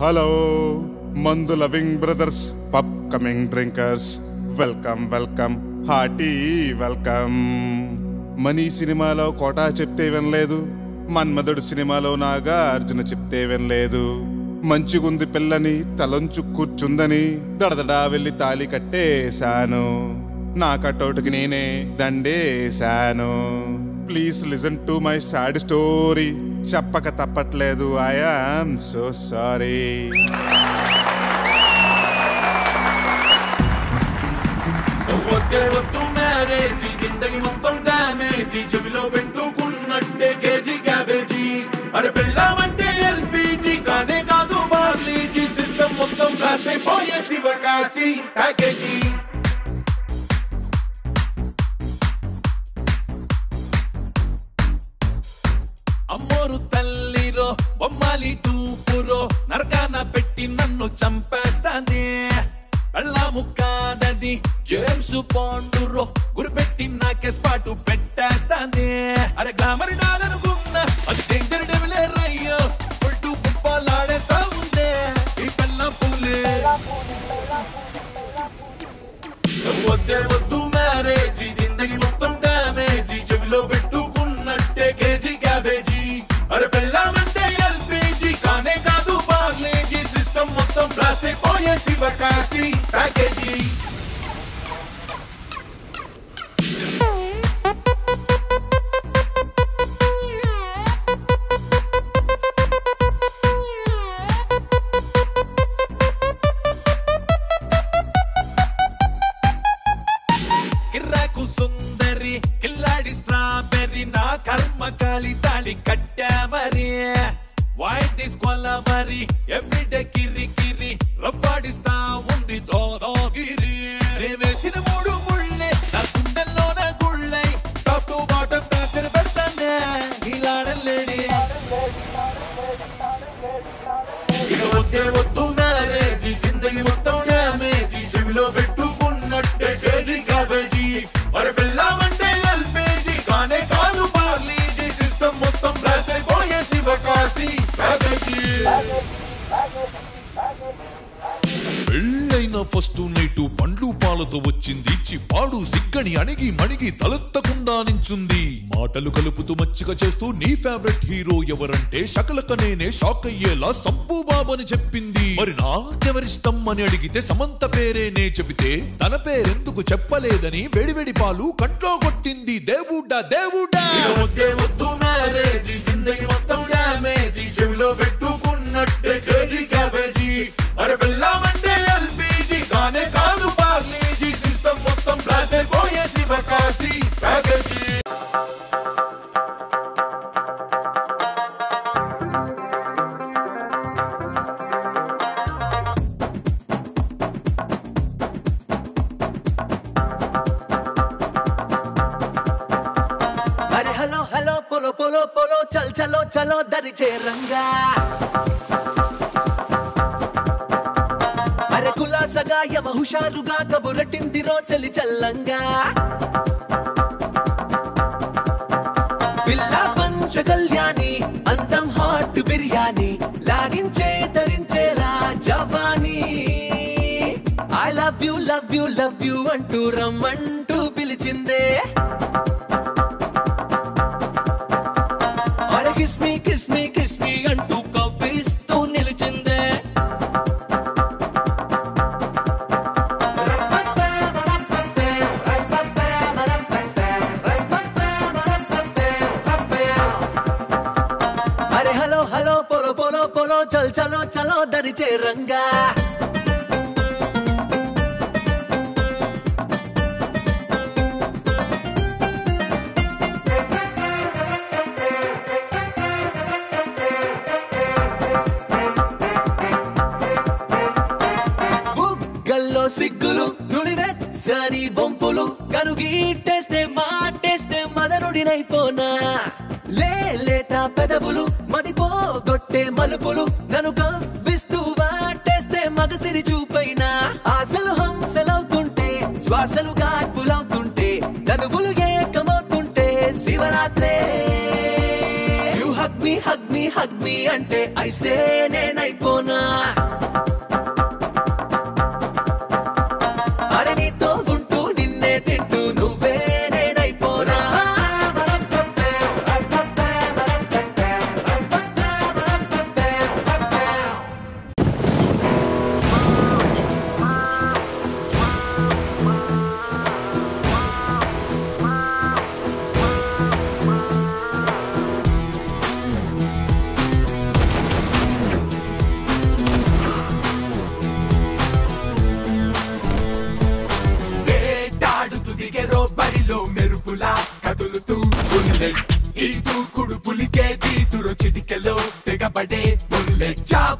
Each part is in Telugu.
హలో మందు loving brothers, pub coming drinkers, welcome welcome, hearty welcome. Money సినిమాలో కోటా చెప్తే వినలేదు, మన్మధుడు సినిమాలో నాగార్జున చెప్తే వినలేదు. మంచిగుంది పిల్లని తలంచు కూర్చుందని దడదడా వెళ్ళి తాళి కట్టేశాను. నా కటౌట్కి నేనే దండేశాను. Please listen to my sad story. చెప్పక తప్పట్లేదు, ఐ యామ్ సో సారీ. జిందగీ మొత్తం డ్యామేజీ, చెవిలో పెట్టుకున్నట్టే కేజీ క్యాబేజీ. అరే పెళ్ళామంటే ఎల్పీజీ కానే కాదు పార్లీజీ. సిస్టమ్ మొత్తం బ్లాస్ట్ అయిపోయే శివకాశి ప్యాకేజీ. అమ్మోరు తల్లిరో బొమ్మాలి టూపురో, నరకాన పెట్టి నన్ను చంపేస్తాంది. అల్లా ముక్కాదది జేమ్స్ బాండురో, గురిపెట్టి నాకే స్పాటు పెట్టేస్తాంది. అరే గ్లామర్ నాదనుకున్నా అది డేంజర్ డెవిలే రయ్యో. ఫుల్ టు ఫుట్బాల్ ఆడేస్తా ఉందే ఈ పిల్ల పూలే. వద్దే వద్దు మ్యారేజీ, జిందగీ మొత్తం డ్యామేజీ. చెవిలో పెట్టుకున్నట్టే కేజీ క్యాబేజీ. అరే పెళ్ళామంటే ఎల్పీజీ కానే కాదు పార్లేజీ. సిస్టమ్ మొత్తం బ్లాస్ట్ అయిపోయే శివకాశి ప్యాకేజీ. కిర్రాకు సుందరి కిల్లాడి స్ట్రాబెర్రీ, నా కర్మ కాలి తాళి కట్టామరి. వై దిస్ కొల్లమరి ఎవ్రీడే కిరి కిరి, రఫాడిస్తా ఉంది దోదోగిరి. వేసిన మూడు ముళ్ళే నా గుండెల్లో నా గుళ్ళై, టాప్ టు బాటమ్ టార్చర్ పెడతానే నీలాడలేడి. ఇక వద్దే వద్దు మ్యారేజీ, జిందగీ మొత్తం డ్యామేజీ. చెవిలో పెట్టుకున్నట్టే కేజీ క్యాబేజీ. మరి పెళ్ళామంటే ఎల్పీజీ కానే కాదు పార్లీజీ. సిస్టమ్ మొత్తం బ్లాస్ట్ అయిపోయే శివకాశి ప్యాకేజీ. పెళ్ళైన ఫస్ట్ నైట్ పండ్లు పాలతో వచ్చింది. చిపాడు సిగ్గని అణిగి మణిగి తలెత్తకుండా నించుంది. మాటలు కలుపుతూ మచ్చిక చేస్తూ నీ ఫేవరెట్ హీరో ఎవరంటే శకలక నేనే షాక్ అయ్యేలా సంపు బాబని చెప్పింది. మరి నాకెవరిష్టం అని అడిగితే సమంత పేరేనే చెబితే తన పేరెందుకు చెప్పలేదని వేడివేడి పాలు కంట్లో కొట్టింది. దేవుడా దేవుడా, వద్దే వద్దు మ్యారేజీ, జిందగీ మొత్తం డ్యామేజీ. చెవిలో పెట్టుకున్నట్టే కేజీ క్యాబేజీ. అరే పెళ్ళామంటే ఎల్పీజీ కానే కాదు పార్లీజీ. సిస్టమ్ మొత్తం బ్లాస్ట్ అయిపోయే శివకాశి ప్యాకేజీ. अरे hello hello polo polo polo, चल चलो चलो दरी చేరంగా. అరే కులాసగా యమ హుషారుగా కబురటిందిరో చలి చల్లంగా. పిల్ల పంచ కళ్యాణి అందం హాట్ బిర్యానీ, లాగించే తరించేలా జవానీ. I love you love you love you అంటూ రమ్మంటూ పిలిచిందే. Kiss me kiss me kiss me అంటూ కవ్విస్తూ నిలిచిందే. అరే hello hello polo polo polo, చల్ చలో చలో దరి చేరంగా. సిగ్గులు నులివెచ్చని వంపులు, కనుగీటేస్తే మాటేస్తే మదనుడినైపోనా. లేలేత పెదవులు మదిపోగొట్టే మలుపులు, నన్ను కవ్విస్తూ వాటేస్తే మగసిరి చూపైనా. ఆశలు హంసలవుతుంటే శ్వాసలు గాడ్పులవుతుంటే, తనువులు ఏకమవుతుంటే శివరాత్రే. హగ్ మీ అంటే ఐసే నేనైపోనా.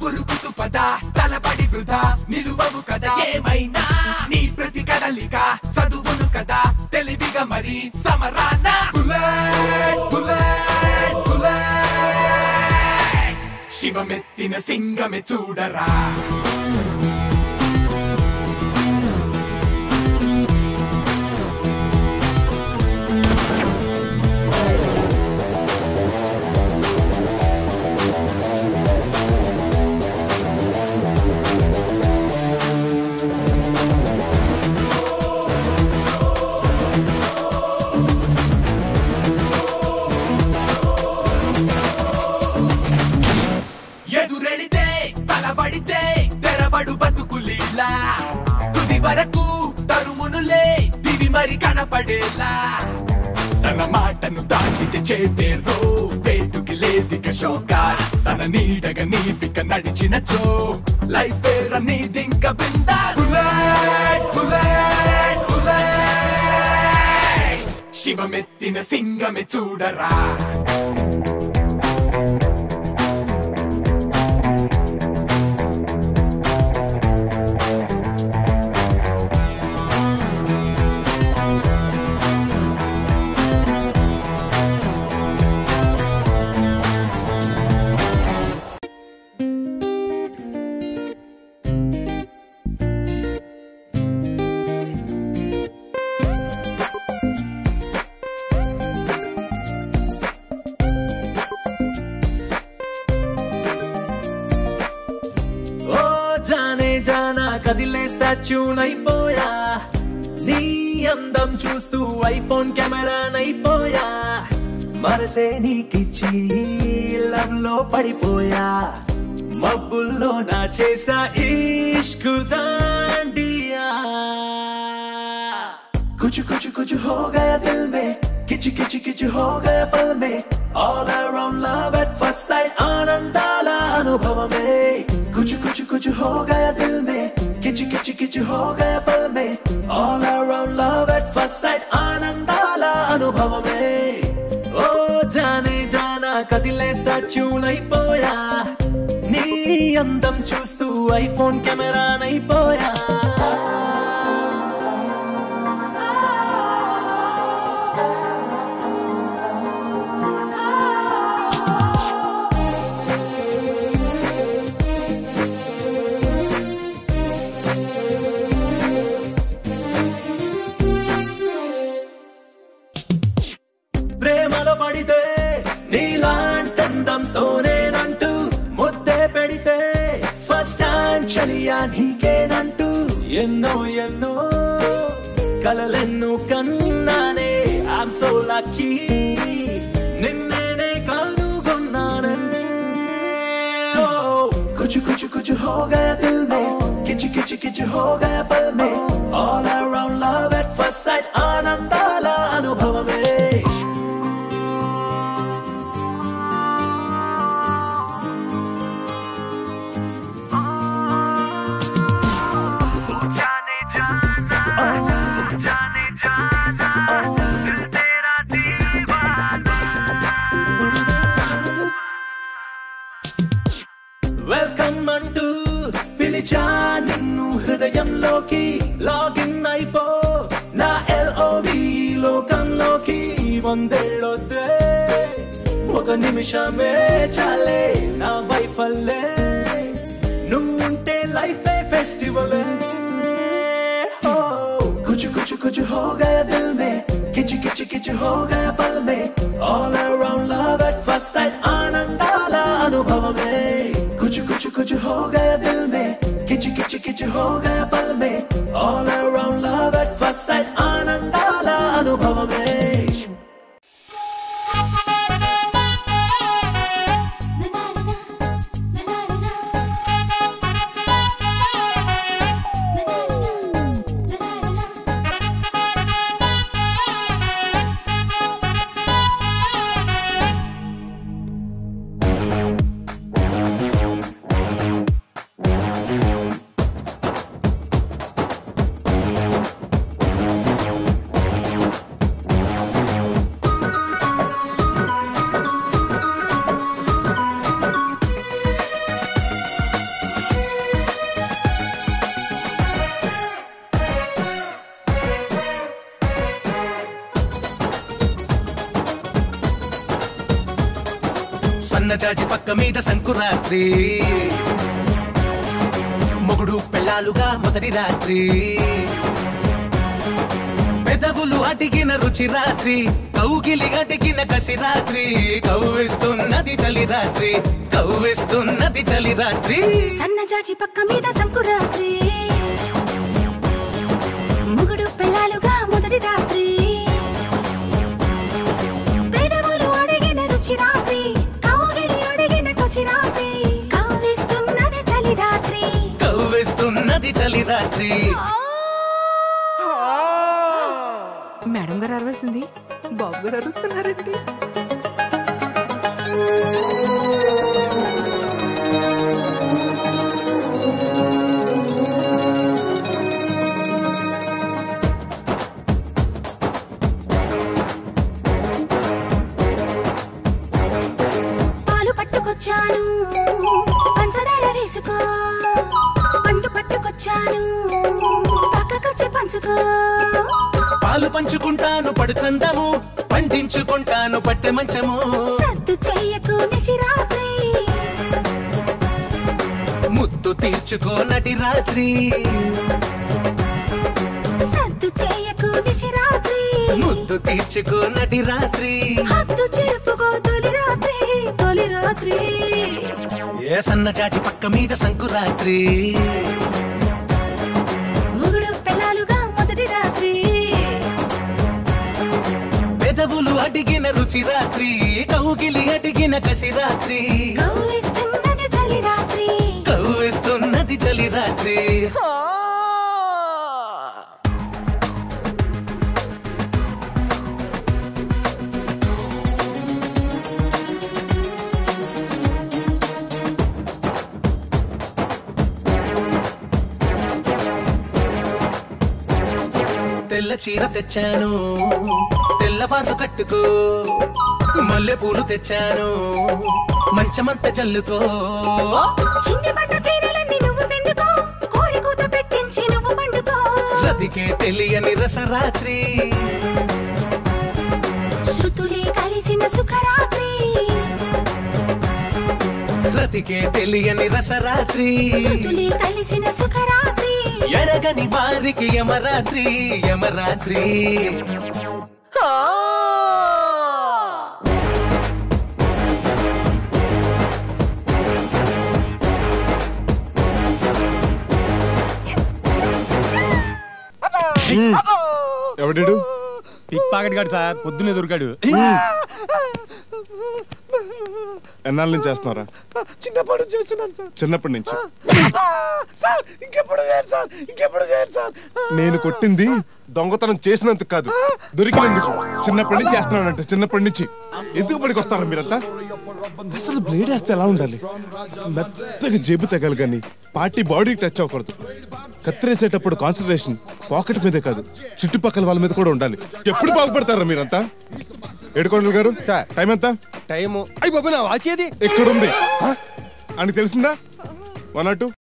పురుగుతు పద తలపడి వృధా నిలువవు కదా ఏమైనా నీ ప్రతి కదలిక చదువును కదా తెలివిగా మరి సమరాన బుల్లెట్ బుల్లెట్ బుల్లెట్ శివమెత్తిన సింగమే చూడరా ఎదురెళితే తలబడితే తెరబడు బతుకులీలా తుది వరకు తరుమునులే దివి మరి కనపడేలా తన మాటను దాటితే చేతేరో వేటుకి లేదిక షోకాస్ తన నీడగా నీపిక నడిచినచో లైఫ్ రన్నీదింక బిందా బుల్లెట్ బుల్లెట్ బుల్లెట్ శివమెత్తిన సింగమే చూడరా जाने जाना कदिले स्टैच्यू नैपोया नी अंदम चूस्तू ఐఫోన్ కెమెరా నైపోయా మనసే నీకిచ్చి లవ్ లో పడిపోయా మబ్బుల్లో నా చేసా ఇష్క్ దాండియా कुछ कुछ कुछ हो गया दिल में किच किच किच हो गया पल में all around love at first sight आनंदाला अनुभव में कुछ कुछ कुछ हो गया दिल में किच किच किच हो गया पल में all around love at first sight आनंदाला अनुभव में ओ जाने जाना कदिले स्टैच्यू नैपोया नी अंदम चूस्तू ఐఫోన్ కెమెరా నైపోయా ప్రేమలో పడితే నీలాంటందంతోనేనంటూ ముద్దే పెడితే ఫస్ట్ టైం చలియా నీకేనంటూ ఎన్నో ఎన్నో కలలెన్నో కన్నానే ఐఎమ్ సో లక్కీ నిన్నేనే కనుగొన్నానే कुछ कुछ कुछ हो गया दिल में किच किच किच हो गया पल में all around love at first sight आनंदाला अनुभव में వెల్కమ్ అంటూ పిలిచా నిన్ను హృదయంలోకి లాగిన్ అయిపో నా LOV లోకంలోకి వందేళ్ళొద్దే ఒక నిమిషమే చాలే నా వైఫ్ అల్లే నువ్వుంటే లైఫ్ ఫెస్టివల్ कुछ कुछ कुछ हो गया दिल में किच किच किच हो गया पल में all around love at first sight आनंदाला अनुभव में कुछ कुछ कुछ हो गया दिल में किच किच किच हो गया पल में all around love at first sight आनंदाला अनुभव में సన్నజాజి పక్క మీద సంకురాత్రి మొగుడు పెళ్ళాలుగా మొదటి రాత్రి పెదవులు అడిగిన రుచి రాత్రి కౌగిలి అడిగిన కసి రాత్రి కవ్విస్తున్నది చలి రాత్రి కవ్విస్తున్నది చలి రాత్రి సన్నజాజి పక్క మీద సంకురాత్రి మొగుడు పెళ్ళాలుగా మొదటి రాత్రి పెదవులు అడిగిన రుచి రాత్రి కౌగిలి అడిగిన కసి రాత్రి కవ్విస్తున్నది చలి రాత్రి కవ్విస్తున్నది చలి రాత్రి మేడం గారు అరవాల్సింది బాబు గారు అరుస్తున్నారండి. పాలు పట్టుకొచ్చాను పంచదార వేసుకో పండు పట్టుకొచ్చాను పక్కకొచ్చి పంచుకో పాలు పంచుకుంటాను పడు చందము పండించుకుంటాను పట్టె మంచము సద్దు చెయ్యకు నిసిరాత్రి ముద్దు తీర్చుకోనటి రాత్రి సద్దు చెయ్యకు నిసిరాత్రి ముద్దు తీర్చుకోనటి రాత్రి హద్దు చెరుపుకో తొలి రాత్రి తొలి రాత్రి ఏ సన్నజాజి పక్క మీద సంకురాత్రి మొగుడు పెళ్ళాలుగా మొదటి రాత్రి పెదవులు అడిగిన రుచి రాత్రి కౌగిలి అడిగిన కసి రాత్రి కవ్విస్తున్నది చలి రాత్రి కవ్విస్తున్నది చలి రాత్రి తెల్ల చీర తెచ్చాను తెల్లవారు కట్టుకో మల్లె పూలు తెచ్చాను మంచమంత జల్లుకో చిన్ని పట్టు తీరలన్నీ నువ్వు పిండుకో కోడి కూత పెట్టించి నువ్వు పండుకో రతికే తెలియని రసరాత్రి శృతులే కలిసిన సుఖరాత్రి రతికే తెలియని రసరాత్రి శృతులే కలిసిన సుఖరాత్రి ఎరగని వారికి యమరాత్రి యమరాత్రి ఎవడాడు? పిక్ పాకెట్ గాడు సార్ పొద్దున్నే దొరికాడు. ఎన్నాళ్ళ నుంచి చేస్తున్నారా? చిన్నప్పటి నుంచి చేస్తున్నాను సార్. చిన్నప్పటి నుంచి. సార్ ఇంకెప్పుడు చేయరు సార్, ఇంకెప్పుడు చేయరు సార్. నేను కొట్టింది దొంగతనం చేసినందుకు కాదు, దొరికినందుకు. చిన్నప్పటి నుంచి చేస్తున్నానంటే చిన్నప్పటి నుంచి. ఎందుకు పనికి వస్తారా మీరంతా? అసలు బ్లేడ్ వేస్తే ఎలా ఉండాలి? మెత్తగా జేబు తెగాలి కానీ పార్టీ బాడీకి టచ్ అవ్వకూడదు. కత్తిరేసేటప్పుడు కాన్సన్ట్రేషన్ పాకెట్ మీదే కాదు, చుట్టుపక్కల వాళ్ళ మీద కూడా ఉండాలి. ఎప్పుడు బాగుపడతారా మీరంతా? ఏడుకొండలు గారు సార్. టైం ఎంత? టైము అయ్యి బాబు నా వాచేది ఎక్కడుంది అని తెలిసిందా? 1 or 2